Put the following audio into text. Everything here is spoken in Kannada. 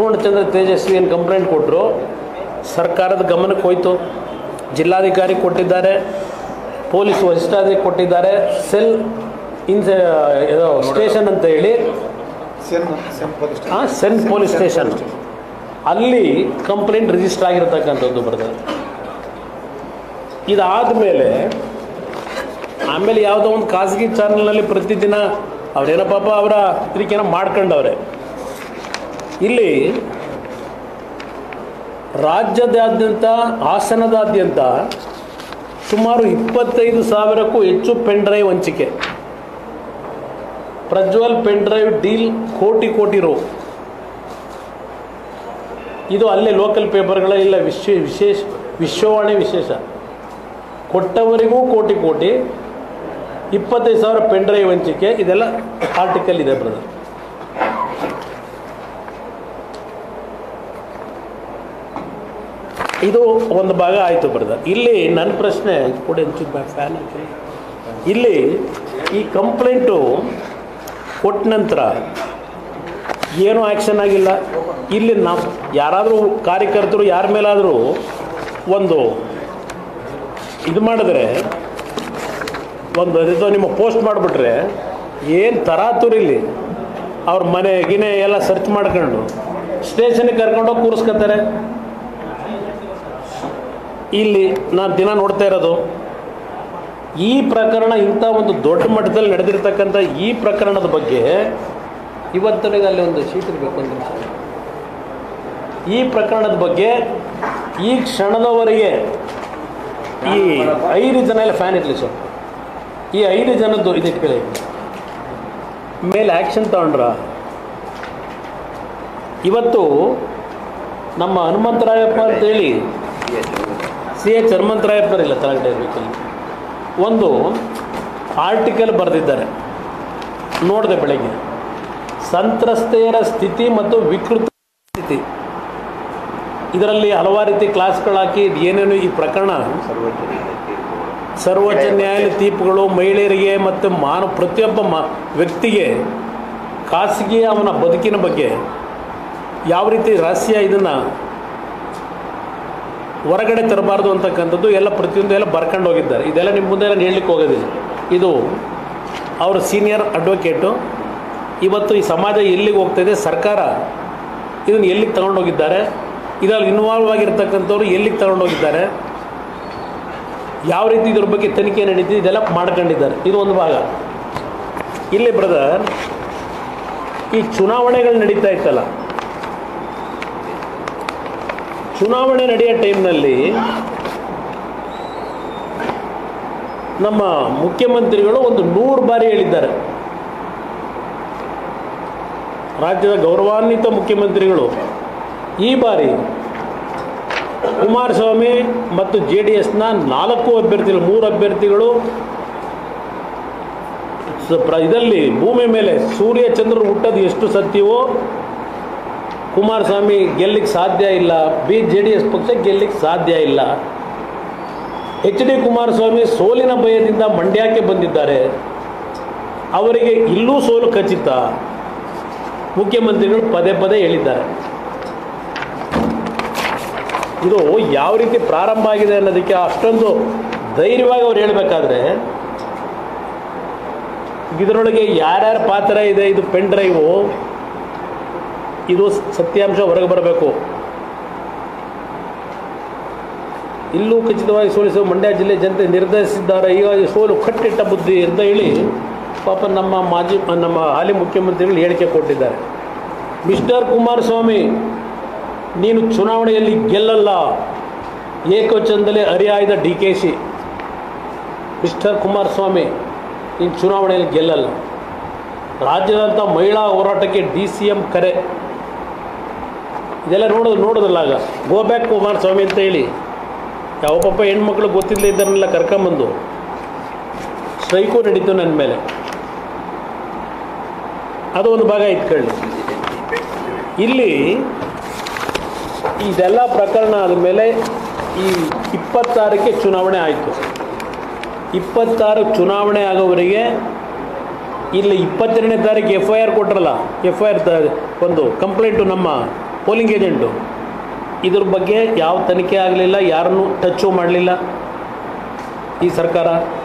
ಚಂದ್ರ ತೇಜಸ್ವಿ ಏನು ಕಂಪ್ಲೇಂಟ್ ಕೊಟ್ಟರು, ಸರ್ಕಾರದ ಗಮನಕ್ಕೆ ಹೋಯಿತು. ಜಿಲ್ಲಾಧಿಕಾರಿ ಕೊಟ್ಟಿದ್ದಾರೆ, ಪೊಲೀಸ್ ವರಿಷ್ಠಾಧಿಕಾರಿ ಕೊಟ್ಟಿದ್ದಾರೆ, ಸೆಲ್ ಏನೋ ಸ್ಟೇಷನ್ ಅಂತ ಹೇಳಿ ಸೆನ್ ಪೊಲೀಸ್ ಸ್ಟೇಷನ್ ಅಲ್ಲಿ ಕಂಪ್ಲೇಂಟ್ ರಿಜಿಸ್ಟರ್ ಆಗಿರತಕ್ಕಂಥದ್ದು ಬರ್ತದೆ. ಇದಾದ ಮೇಲೆ ಆಮೇಲೆ ಯಾವುದೋ ಒಂದು ಖಾಸಗಿ ಚಾನಲ್ನಲ್ಲಿ ಪ್ರತಿದಿನ ಅವರೇನೋ ಪಾಪ ಅವರ ಪತ್ರಿಕೆನ ಮಾಡ್ಕೊಂಡವ್ರೆ. ಇಲ್ಲಿ ರಾಜ್ಯದಾದ್ಯಂತ, ಹಾಸನದಾದ್ಯಂತ ಸುಮಾರು 25,000ಕ್ಕೂ ಹೆಚ್ಚು ಪೆನ್ ಡ್ರೈವ್ ಹಂಚಿಕೆ. ಪ್ರಜ್ವಲ್ ಪೆನ್ ಡ್ರೈವ್ ಡೀಲ್ ಕೋಟಿ ರು. ಇದು ಅಲ್ಲೇ ಲೋಕಲ್ ಪೇಪರ್ಗಳ ಇಲ್ಲ ವಿಶ್ವವಾಣಿ ವಿಶೇಷ. ಕೊಟ್ಟವರಿಗೂ ಕೋಟಿ 25,000 ಪೆನ್ ಡ್ರೈವ್ ಹಂಚಿಕೆ. ಇದೆಲ್ಲ ಆರ್ಟಿಕಲ್ ಇದೆ ಬ್ರದರ್. ಇದು ಒಂದು ಭಾಗ ಆಯಿತು ಬ್ರದರ್. ಇಲ್ಲಿ ನನ್ನ ಪ್ರಶ್ನೆ ಕೂಡ ಫ್ಯಾನ್ ಇಲ್ಲಿ ಈ ಕಂಪ್ಲೇಂಟು ಕೊಟ್ಟ ನಂತರ ಏನೂ ಆ್ಯಕ್ಷನ್ ಆಗಿಲ್ಲ. ಇಲ್ಲಿ ನಾವು ಯಾರಾದರೂ ಕಾರ್ಯಕರ್ತರು ಯಾರ ಮೇಲಾದರೂ ಒಂದು ಇದು ಮಾಡಿದ್ರೆ, ಒಂದು ಇದು ನಿಮ್ಮ ಪೋಸ್ಟ್ ಮಾಡಿಬಿಟ್ರೆ ಏನು ತರಾತುರಿಲಿ ಅವ್ರ ಮನೆ ಗಿನೆ ಎಲ್ಲ ಸರ್ಚ್ ಮಾಡ್ಕೊಂಡು ಸ್ಟೇಷನ್ಗೆ ಕರ್ಕೊಂಡೋಗಿ ಕೂರಿಸ್ಕೊತಾರೆ. ಇಲ್ಲಿ ನಾನು ದಿನ ನೋಡ್ತಾ ಇರೋದು ಈ ಪ್ರಕರಣ, ಇಂಥ ಒಂದು ದೊಡ್ಡ ಮಟ್ಟದಲ್ಲಿ ನಡೆದಿರ್ತಕ್ಕಂಥ ಈ ಪ್ರಕರಣದ ಬಗ್ಗೆ ಇವತ್ತನಿಗೆ ಅಲ್ಲಿ ಒಂದು ಶೀಟ್ ಇರಬೇಕು ಅಂತ. ಈ ಪ್ರಕರಣದ ಬಗ್ಗೆ ಈ ಕ್ಷಣದವರೆಗೆ ಈ 5 ಜನ ಎಲ್ಲ ಫ್ಯಾನ್ ಇರಲಿ ಸರ್, ಈ 5 ಜನದ್ದು ಇದಿಟ್ಕೊಳ್ಳಿ ಮೇಲೆ ಆ್ಯಕ್ಷನ್ ತಗೊಂಡ್ರ. ಇವತ್ತು ನಮ್ಮ ಹನುಮಂತರಾಯಪ್ಪ ಅಂತೇಳಿ CH ಹನುಮಂತರಾಯಪ್ಪರಿಲ್ಲ ತಲೆಗಡೆ ಇರಬೇಕಲ್ಲಿ ಒಂದು ಆರ್ಟಿಕಲ್ ಬರೆದಿದ್ದಾರೆ, ನೋಡಿದೆ ಬೆಳಗ್ಗೆ. ಸಂತ್ರಸ್ತೆಯರ ಸ್ಥಿತಿ ಮತ್ತು ವಿಕೃತ ಸ್ಥಿತಿ, ಇದರಲ್ಲಿ ಹಲವಾರು ರೀತಿ ಕ್ಲಾಸ್ಗಳಾಕಿ ಏನೇನು ಈ ಪ್ರಕರಣ ಸರ್ವೋಚ್ಚ ನ್ಯಾಯಾಲಯ ತೀರ್ಪುಗಳು ಮಹಿಳೆಯರಿಗೆ ಮತ್ತು ಪ್ರತಿಯೊಬ್ಬ ವ್ಯಕ್ತಿಗೆ ಖಾಸಗಿ ಅವನ ಬದುಕಿನ ಬಗ್ಗೆ ಯಾವ ರೀತಿ ರಹಸ್ಯ ಇದನ್ನು ಹೊರಗಡೆ ತರಬಾರ್ದು ಅಂತಕ್ಕಂಥದ್ದು ಎಲ್ಲ ಪ್ರತಿಯೊಂದು ಎಲ್ಲ ಬರ್ಕೊಂಡು ಹೋಗಿದ್ದಾರೆ. ಇದೆಲ್ಲ ನಿಮ್ಮ ಮುಂದೆ ನಾನು ಹೇಳಲಿಕ್ಕೆ ಹೋಗೋದಿಲ್ಲ. ಇದು ಅವರು ಸೀನಿಯರ್ ಅಡ್ವೊಕೇಟು. ಇವತ್ತು ಈ ಸಮಾಜ ಎಲ್ಲಿಗೆ ಹೋಗ್ತಾಯಿದೆ, ಸರ್ಕಾರ ಇದನ್ನು ಎಲ್ಲಿಗೆ ತಗೊಂಡೋಗಿದ್ದಾರೆ, ಇದರಲ್ಲಿ ಇನ್ವಾಲ್ವ್ ಆಗಿರ್ತಕ್ಕಂಥವ್ರು ಎಲ್ಲಿಗೆ ತಗೊಂಡೋಗಿದ್ದಾರೆ, ಯಾವ ರೀತಿ ಇದ್ರ ಬಗ್ಗೆ ತನಿಖೆ ನಡೀತಿದೆ, ಇದೆಲ್ಲ ಮಾಡ್ಕೊಂಡಿದ್ದಾರೆ. ಇದು ಒಂದು ಭಾಗ. ಇಲ್ಲಿ ಬ್ರದರ್ ಈ ಚುನಾವಣೆಗಳು ನಡೀತಾ ಇತ್ತಲ್ಲ, ಚುನಾವಣೆ ನಡೆಯೋ ಟೈಮ್ನಲ್ಲಿ ನಮ್ಮ ಮುಖ್ಯಮಂತ್ರಿಗಳು ಒಂದು 100 ಬಾರಿ ಹೇಳಿದ್ದಾರೆ. ರಾಜ್ಯದ ಗೌರವಾನ್ವಿತ ಮುಖ್ಯಮಂತ್ರಿಗಳು ಈ ಬಾರಿ ಕುಮಾರಸ್ವಾಮಿ ಮತ್ತು JDSನ 4 ಅಭ್ಯರ್ಥಿಗಳು, 3 ಅಭ್ಯರ್ಥಿಗಳು ಇದರಲ್ಲಿ ಭೂಮಿ ಮೇಲೆ ಸೂರ್ಯ ಚಂದ್ರರು ಹುಟ್ಟೋದು ಎಷ್ಟು ಸತ್ಯವೋ ಕುಮಾರಸ್ವಾಮಿ ಗೆಲ್ಲಿಕ್ಕೆ ಸಾಧ್ಯ ಇಲ್ಲ, JDS ಪಕ್ಷ ಗೆಲ್ಲಿಕ್ಕೆ ಸಾಧ್ಯ ಇಲ್ಲ. HD ಕುಮಾರಸ್ವಾಮಿ ಸೋಲಿನ ಭಯದಿಂದ ಮಂಡ್ಯಕ್ಕೆ ಬಂದಿದ್ದಾರೆ, ಅವರಿಗೆ ಇಲ್ಲೂ ಸೋಲು ಖಚಿತ. ಮುಖ್ಯಮಂತ್ರಿಗಳು ಪದೇ ಹೇಳಿದ್ದಾರೆ. ಇದು ಯಾವ ರೀತಿ ಪ್ರಾರಂಭ ಆಗಿದೆ ಅನ್ನೋದಕ್ಕೆ ಅಷ್ಟೊಂದು ಧೈರ್ಯವಾಗಿ ಅವ್ರು ಹೇಳಬೇಕಾದ್ರೆ ಇದರೊಳಗೆ ಯಾರ್ಯಾರ ಪಾತ್ರ ಇದೆ, ಇದು ಪೆನ್ ಡ್ರೈವು, ಇದು ಸತ್ಯಾಂಶ ಹೊರಗೆ ಬರಬೇಕು. ಇಲ್ಲೂ ಖಚಿತವಾಗಿ ಸೋಲಿಸುವ ಮಂಡ್ಯ ಜಿಲ್ಲೆ ಜನತೆ ನಿರ್ಧರಿಸಿದ್ದಾರೆ. ಹೀಗಾಗಿ ಸೋಲು ಕಟ್ಟಿಟ್ಟ ಬುದ್ಧಿ ಅಂತ ಹೇಳಿ ಪಾಪ ನಮ್ಮ ಹಾಲಿ ಮುಖ್ಯಮಂತ್ರಿಗಳು ಹೇಳಿಕೆ ಕೊಟ್ಟಿದ್ದಾರೆ. ಮಿಸ್ಟರ್ ಕುಮಾರಸ್ವಾಮಿ, ನೀನು ಚುನಾವಣೆಯಲ್ಲಿ ಗೆಲ್ಲಲ್ಲ, ಏಕವಚನದಲ್ಲಿ ಹರಿಹಾಯ್ದ DKC. ಮಿಸ್ಟರ್ ಕುಮಾರಸ್ವಾಮಿ, ನೀನು ಚುನಾವಣೆಯಲ್ಲಿ ಗೆಲ್ಲಲ್ಲ. ರಾಜ್ಯದಂಥ ಮಹಿಳಾ ಹೋರಾಟಕ್ಕೆ DCM ಕರೆ. ಇದೆಲ್ಲ ನೋಡೋದಲ್ಲ. ಆಗ ಗೋ ಬ್ಯಾಕ್ ಕುಮಾರಸ್ವಾಮಿ ಅಂತ ಹೇಳಿ ಯಾವ ಪಾಪ ಹೆಣ್ಮಕ್ಳು ಗೊತ್ತಿಲ್ಲದೆ ಇದ್ದರನ್ನೆಲ್ಲ ಕರ್ಕೊಂಬಂದು ಸ್ಟ್ರೈಕು ನಡೀತು ನನ್ನ ಮೇಲೆ. ಅದು ಒಂದು ಭಾಗ ಇಟ್ಕೊಳ್ಳಿ. ಇಲ್ಲಿ ಇದೆಲ್ಲ ಪ್ರಕರಣ ಆದಮೇಲೆ ಈ 26ಕ್ಕೆ ಚುನಾವಣೆ ಆಯಿತು. 26 ಚುನಾವಣೆ ಆಗೋವರೆಗೆ ಇಲ್ಲಿ 22ನೇ ತಾರೀಕು FIR ಕೊಟ್ರಲ್ಲ, FIR ಒಂದು ಕಂಪ್ಲೇಂಟು ನಮ್ಮ ಪೋಲಿಂಗ್ ಏಜೆಂಟು. ಇದ್ರ ಬಗ್ಗೆ ಯಾವ ತನಿಖೆ ಆಗಲಿಲ್ಲ, ಯಾರನ್ನೂ ಟಚ್ಚು ಮಾಡಲಿಲ್ಲ ಈ ಸರ್ಕಾರ.